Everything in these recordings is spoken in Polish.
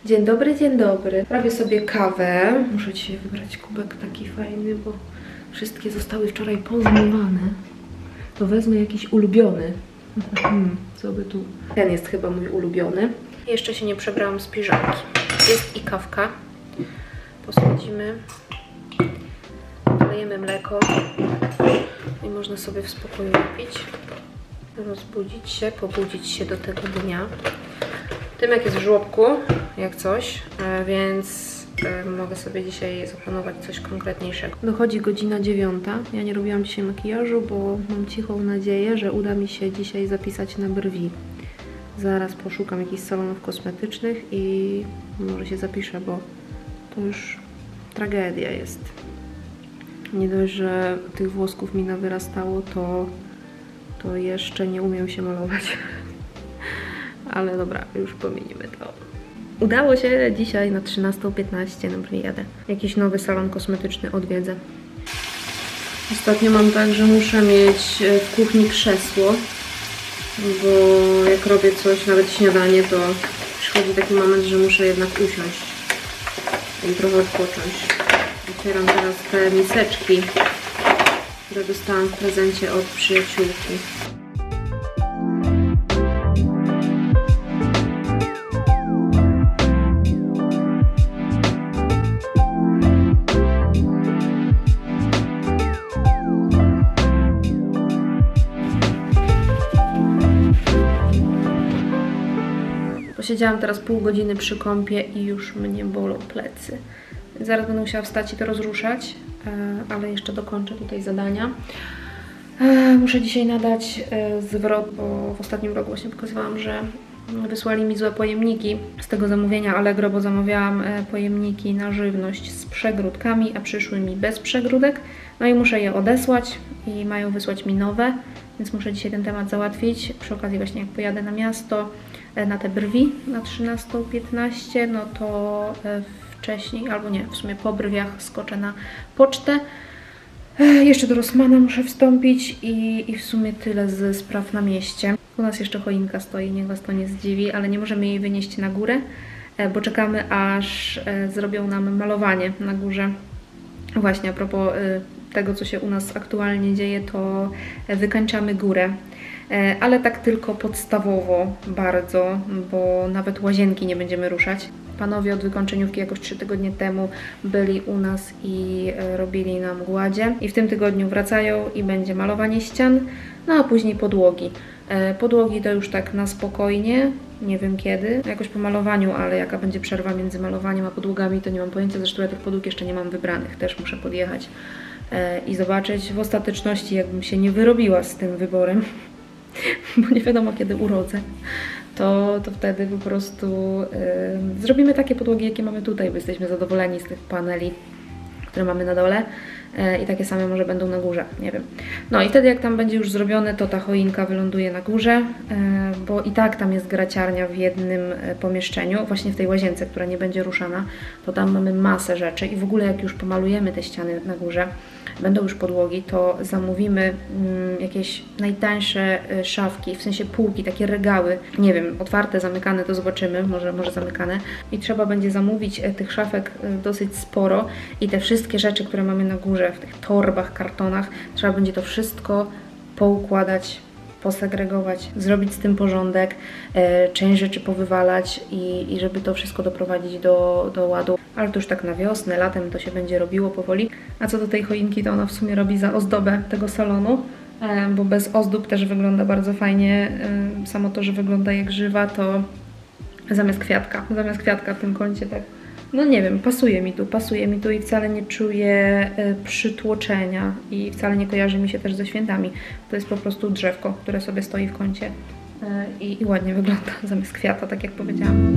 Dzień dobry, dzień dobry. Robię sobie kawę. Muszę dzisiaj wybrać kubek taki fajny, bo wszystkie zostały wczoraj pozmywane. To wezmę jakiś ulubiony. Co by tu? Ten jest chyba mój ulubiony. Jeszcze się nie przebrałam z piżamki. Jest i kawka. Posadzimy. Lejemy mleko. I można sobie w spokoju wypić. Rozbudzić się, pobudzić się do tego dnia. Tymek jest w żłobku, jak coś, więc mogę sobie dzisiaj zaplanować coś konkretniejszego. Dochodzi godzina 9. Ja nie robiłam dzisiaj makijażu, bo mam cichą nadzieję, że uda mi się dzisiaj zapisać na brwi. Zaraz poszukam jakichś salonów kosmetycznych i może się zapiszę, bo to już tragedia jest. Nie dość, że tych włosków mi nawyrastało, to jeszcze nie umiem się malować. Ale dobra, już pominimy to. Udało się dzisiaj na 13:15 na brwi jadę. Jakiś nowy salon kosmetyczny odwiedzę. Ostatnio mam tak, że muszę mieć w kuchni krzesło, bo jak robię coś, nawet śniadanie, to przychodzi taki moment, że muszę jednak usiąść i trochę odpocząć. Otwieram teraz te miseczki, które dostałam w prezencie od przyjaciółki. Posiedziałam teraz pół godziny przy kąpie i już mnie bolą plecy. Zaraz będę musiała wstać i to rozruszać, ale jeszcze dokończę tutaj zadania. Muszę dzisiaj nadać zwrot, bo w ostatnim roku właśnie pokazywałam, że wysłali mi złe pojemniki z tego zamówienia Allegro, bo zamawiałam pojemniki na żywność z przegródkami, a przyszły mi bez przegródek. No i muszę je odesłać i mają wysłać mi nowe, więc muszę dzisiaj ten temat załatwić. Przy okazji właśnie jak pojadę na miasto, na te brwi na 13:15, no to wcześniej, albo nie, w sumie po brwiach skoczę na pocztę. Jeszcze do Rossmana muszę wstąpić i w sumie tyle ze spraw na mieście. U nas jeszcze choinka stoi, niech was to nie zdziwi, ale nie możemy jej wynieść na górę, bo czekamy aż zrobią nam malowanie na górze. Właśnie a propos tego, co się u nas aktualnie dzieje, to wykańczamy górę. Ale tak tylko podstawowo bardzo, bo nawet łazienki nie będziemy ruszać. Panowie od wykończeniówki jakoś 3 tygodnie temu byli u nas i robili nam gładzie. I w tym tygodniu wracają i będzie malowanie ścian, no a później podłogi. Podłogi to już tak na spokojnie, nie wiem kiedy, jakoś po malowaniu, ale jaka będzie przerwa między malowaniem a podłogami, to nie mam pojęcia. Zresztą ja tych podłóg jeszcze nie mam wybranych, też muszę podjechać i zobaczyć w ostateczności, jakbym się nie wyrobiła z tym wyborem, bo nie wiadomo kiedy urodzę, to wtedy po prostu zrobimy takie podłogi, jakie mamy tutaj, bo jesteśmy zadowoleni z tych paneli, które mamy na dole i takie same może będą na górze, nie wiem. No i wtedy jak tam będzie już zrobione, to ta choinka wyląduje na górze, bo i tak tam jest graciarnia w jednym pomieszczeniu, właśnie w tej łazience, która nie będzie ruszana, to tam mamy masę rzeczy i w ogóle jak już pomalujemy te ściany na górze, będą już podłogi, to zamówimy jakieś najtańsze szafki, w sensie półki, takie regały, nie wiem, otwarte, zamykane, to zobaczymy, może zamykane. I trzeba będzie zamówić tych szafek dosyć sporo i te wszystkie rzeczy, które mamy na górze, w tych torbach, kartonach, trzeba będzie to wszystko poukładać, posegregować, zrobić z tym porządek, część rzeczy powywalać i żeby to wszystko doprowadzić do ładu. Ale to już tak na wiosnę, latem to się będzie robiło powoli. A co do tej choinki, to ona w sumie robi za ozdobę tego salonu, bo bez ozdób też wygląda bardzo fajnie. Samo to, że wygląda jak żywa, to zamiast kwiatka w tym kącie, tak. No nie wiem, pasuje mi tu i wcale nie czuję przytłoczenia i wcale nie kojarzy mi się też ze świętami. To jest po prostu drzewko, które sobie stoi w kącie i ładnie wygląda zamiast kwiata, tak jak powiedziałam.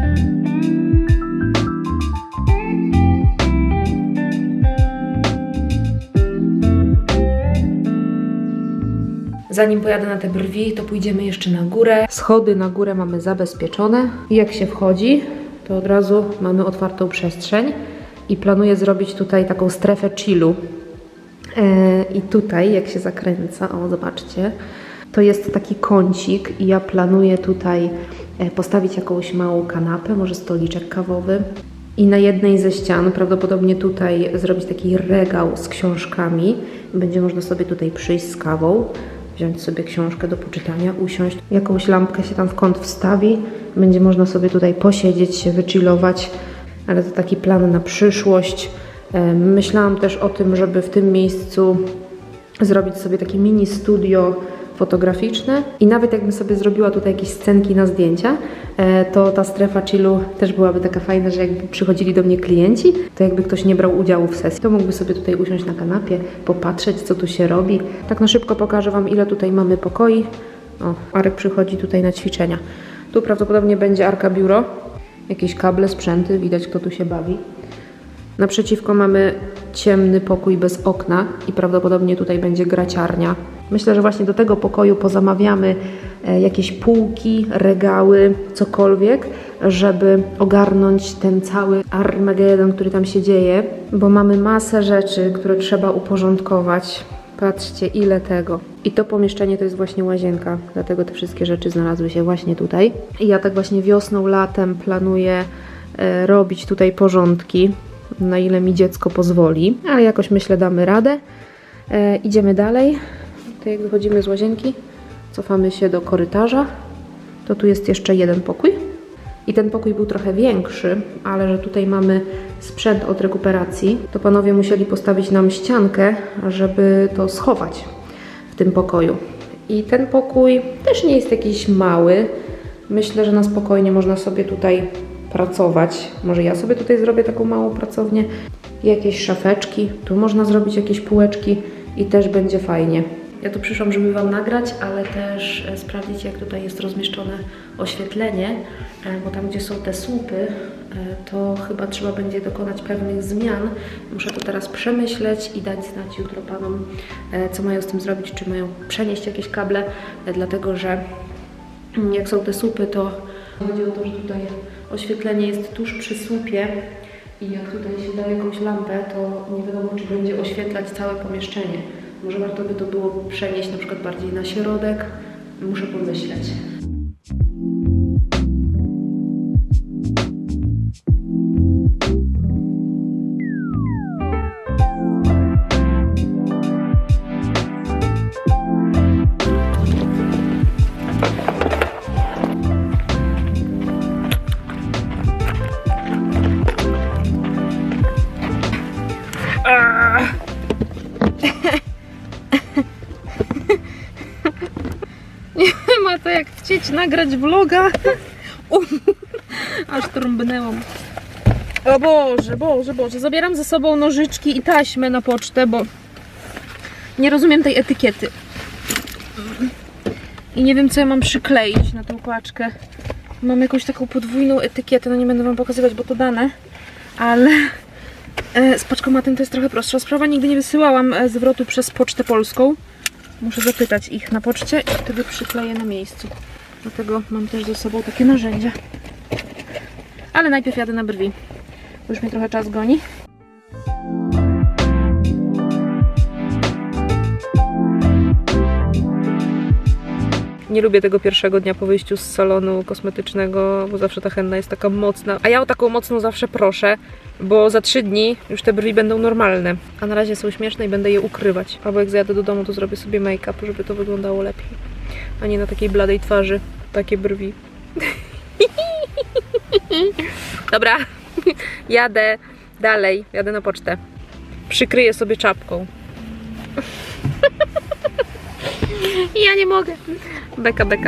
Zanim pojadę na te brwi, to pójdziemy jeszcze na górę. Schody na górę mamy zabezpieczone i jak się wchodzi, to od razu mamy otwartą przestrzeń i planuję zrobić tutaj taką strefę chillu. I tutaj, jak się zakręca, o zobaczcie, to jest taki kącik i ja planuję tutaj postawić jakąś małą kanapę, może stoliczek kawowy. I na jednej ze ścian, prawdopodobnie tutaj, zrobić taki regał z książkami. Będzie można sobie tutaj przyjść z kawą, wziąć sobie książkę do poczytania, usiąść. Jakąś lampkę się tam w kąt wstawi. Będzie można sobie tutaj posiedzieć, się wychillować. Ale to taki plan na przyszłość. Myślałam też o tym, żeby w tym miejscu zrobić sobie takie mini studio fotograficzne i nawet jakbym sobie zrobiła tutaj jakieś scenki na zdjęcia, to ta strefa chillu też byłaby taka fajna, że jakby przychodzili do mnie klienci, to jakby ktoś nie brał udziału w sesji, to mógłby sobie tutaj usiąść na kanapie, popatrzeć, co tu się robi. Tak na szybko pokażę Wam, ile tutaj mamy pokoi. O, Arek przychodzi tutaj na ćwiczenia. Tu prawdopodobnie będzie Arka biuro, jakieś kable, sprzęty, widać, kto tu się bawi. Naprzeciwko mamy ciemny pokój bez okna i prawdopodobnie tutaj będzie graciarnia. Myślę, że właśnie do tego pokoju pozamawiamy jakieś półki, regały, cokolwiek, żeby ogarnąć ten cały Armagedon, który tam się dzieje, bo mamy masę rzeczy, które trzeba uporządkować. Patrzcie, ile tego. I to pomieszczenie to jest właśnie łazienka, dlatego te wszystkie rzeczy znalazły się właśnie tutaj. I ja tak właśnie wiosną, latem planuję robić tutaj porządki, na ile mi dziecko pozwoli, ale jakoś myślę damy radę. Idziemy dalej. Tutaj jak wychodzimy z łazienki, cofamy się do korytarza, to tu jest jeszcze jeden pokój. I ten pokój był trochę większy, ale że tutaj mamy sprzęt od rekuperacji, to panowie musieli postawić nam ściankę, żeby to schować w tym pokoju. I ten pokój też nie jest jakiś mały. Myślę, że na spokojnie można sobie tutaj pracować. Może ja sobie tutaj zrobię taką małą pracownię. Jakieś szafeczki. Tu można zrobić jakieś półeczki i też będzie fajnie. Ja tu przyszłam, żeby Wam nagrać, ale też sprawdzić, jak tutaj jest rozmieszczone oświetlenie, bo tam, gdzie są te słupy, to chyba trzeba będzie dokonać pewnych zmian. Muszę to teraz przemyśleć i dać znać jutro panom, co mają z tym zrobić, czy mają przenieść jakieś kable, dlatego że jak są te słupy, to chodzi o to, że tutaj oświetlenie jest tuż przy słupie i jak tutaj się da jakąś lampę, to nie wiadomo, czy będzie oświetlać całe pomieszczenie. Może warto by to było przenieść na przykład bardziej na środek. Muszę pomyśleć. Ma to jak chcieć nagrać vloga. Aż trąbnęłam. O Boże, Boże, Boże. Zabieram ze sobą nożyczki i taśmę na pocztę, bo nie rozumiem tej etykiety. I nie wiem, co ja mam przykleić na tą paczkę. Mam jakąś taką podwójną etykietę, no nie będę Wam pokazywać, bo to dane. Ale z paczkomatem to jest trochę prostsza sprawa. Nigdy nie wysyłałam zwrotu przez Pocztę Polską. Muszę zapytać ich na poczcie i wtedy przykleję na miejscu. Dlatego mam też ze sobą takie narzędzia. Ale najpierw jadę na brwi. Już mnie trochę czas goni. Nie lubię tego pierwszego dnia po wyjściu z salonu kosmetycznego, bo zawsze ta henna jest taka mocna. A ja o taką mocną zawsze proszę, bo za 3 dni już te brwi będą normalne. A na razie są śmieszne i będę je ukrywać. Albo jak zajadę do domu, to zrobię sobie make-up, żeby to wyglądało lepiej. A nie na takiej bladej twarzy takie brwi. Dobra, jadę dalej, jadę na pocztę. Przykryję sobie czapką. Ja nie mogę. Beka, beka.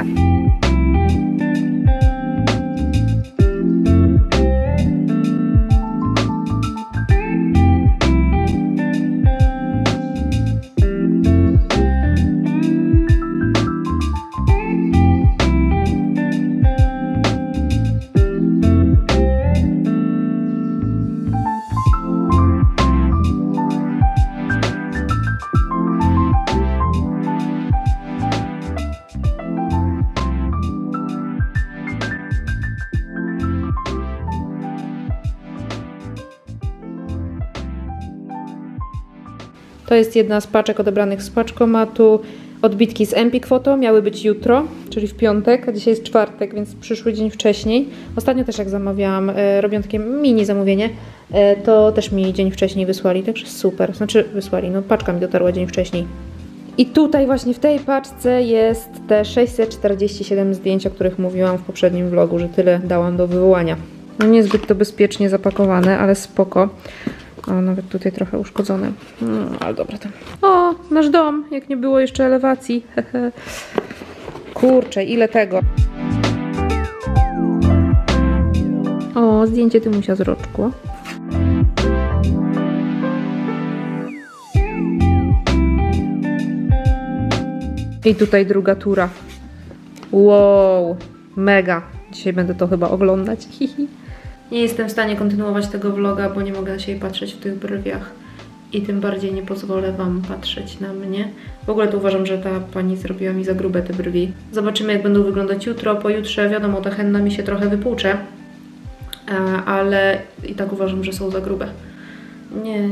To jest jedna z paczek odebranych z paczkomatu. Odbitki z Empik Photo miały być jutro, czyli w piątek, a dzisiaj jest czwartek, więc przyszły dzień wcześniej. Ostatnio też jak zamawiałam, robiąc takie mini zamówienie, to też mi dzień wcześniej wysłali, także super. Znaczy wysłali, no paczka mi dotarła dzień wcześniej. I tutaj właśnie w tej paczce jest te 647 zdjęć, o których mówiłam w poprzednim vlogu, że tyle dałam do wywołania. No niezbyt to bezpiecznie zapakowane, ale spoko. O, nawet tutaj trochę uszkodzone. Ale dobra tam. O, nasz dom, jak nie było jeszcze elewacji. Kurczę, ile tego. O, zdjęcie Tymusia z roczku. I tutaj druga tura. Wow, mega. Dzisiaj będę to chyba oglądać. Nie jestem w stanie kontynuować tego vloga, bo nie mogę na siebie patrzeć w tych brwiach. I tym bardziej nie pozwolę wam patrzeć na mnie. W ogóle to uważam, że ta pani zrobiła mi za grube te brwi. Zobaczymy, jak będą wyglądać jutro. Pojutrze, wiadomo, ta henna mi się trochę wypłucze. Ale i tak uważam, że są za grube. Nie.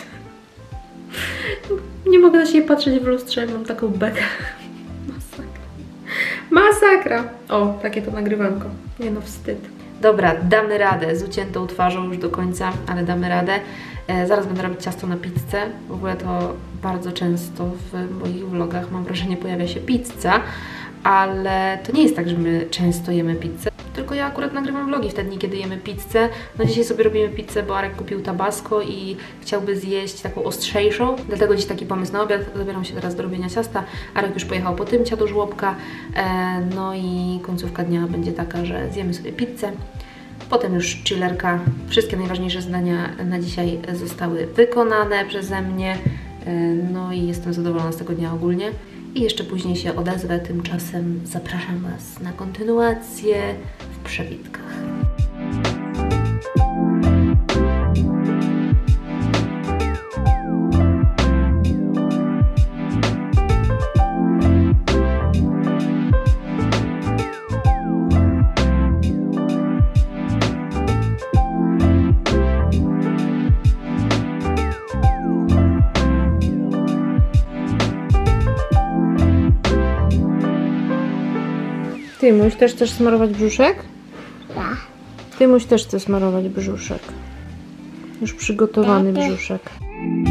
Nie mogę na siebie patrzeć w lustrze, jak mam taką bekę. Masakra. Masakra! O, takie to nagrywanko. Nie no, wstyd. Dobra, damy radę z uciętą twarzą już do końca, ale damy radę. Zaraz będę robić ciasto na pizzę. W ogóle to bardzo często w moich vlogach, mam wrażenie, pojawia się pizza, ale to nie jest tak, że my często jemy pizzę, tylko ja akurat nagrywam vlogi w te dni, kiedy jemy pizzę. No dzisiaj sobie robimy pizzę, bo Arek kupił tabasco i chciałby zjeść taką ostrzejszą, dlatego dziś taki pomysł na obiad. Zabieram się teraz do robienia ciasta. Arek już pojechał po tymcia do żłobka, no i końcówka dnia będzie taka, że zjemy sobie pizzę. Potem już chillerka. Wszystkie najważniejsze zadania na dzisiaj zostały wykonane przeze mnie, no i jestem zadowolona z tego dnia ogólnie. I jeszcze później się odezwę, tymczasem zapraszam Was na kontynuację w przebitkach. Tymuś, też chcesz smarować brzuszek? Tak. Tymuś też chce smarować brzuszek. Już przygotowany brzuszek.